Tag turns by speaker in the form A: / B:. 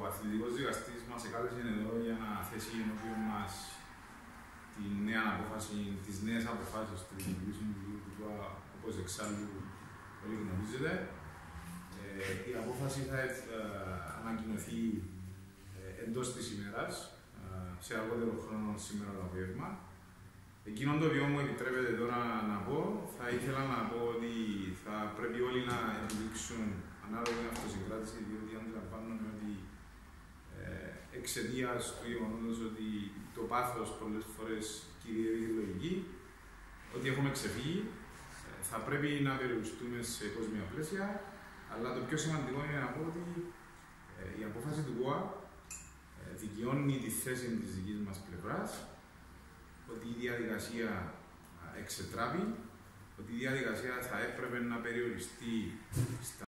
A: αθλητικός δικαστής μας εκάλεσε εδώ για να θέσει ενώπιον μας τη νέα απόφαση, τις νέες αποφάσεις του Δημοτικού Συμβουλίου του ΤΟΑ, όπως εξάλλου όλοι γνωρίζετε. Η απόφαση θα ανακοινωθεί εντός της ημέρας, σε αργότερο χρόνο σήμερα το απόγευμα. Εκείνο το οποίο μου επιτρέπετε τώρα να πω, θα ήθελα να πω ότι θα πρέπει όλοι να επιδείξουν ανάλογη αυτοσυγκράτηση, διότι αντιλαμβάνομαι ότι εξαιτίας του γεγονότος ότι το πάθος πολλές φορές κυριεύει τη λογική, ότι έχουμε ξεφύγει, θα πρέπει να περιοριστούμε σε κόσμια πλαίσια, αλλά το πιο σημαντικό είναι να πω ότι η απόφαση του ΚΟΑ δικαιώνει τη θέση της δικής μας πλευράς, ότι η διαδικασία εξετράπει, ότι η διαδικασία θα έπρεπε να περιοριστεί στα